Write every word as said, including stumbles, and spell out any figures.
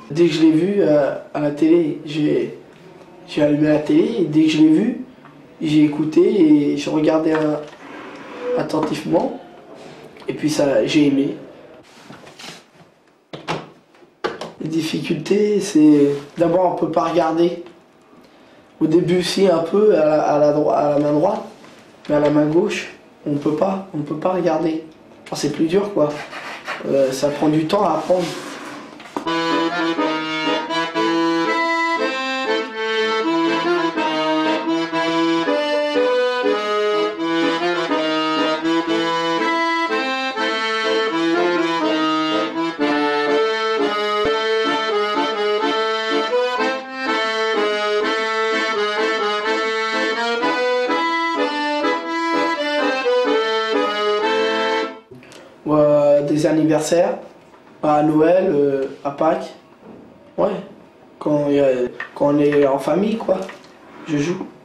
Dès que je l'ai vu euh, à la télé, j'ai allumé la télé et dès que je l'ai vu, j'ai écouté et je regardais euh, attentivement. Et puis ça, j'ai aimé. Les difficultés, c'est d'abord on peut pas regarder. Au début, si un peu à la, à la, dro à la main droite, mais à la main gauche, on peut pas, on peut pas regarder. Enfin, c'est plus dur quoi. Euh, ça prend du temps à apprendre. Euh, des anniversaires, à Noël, euh, à Pâques, ouais, quand, y a, quand on est en famille quoi, je joue.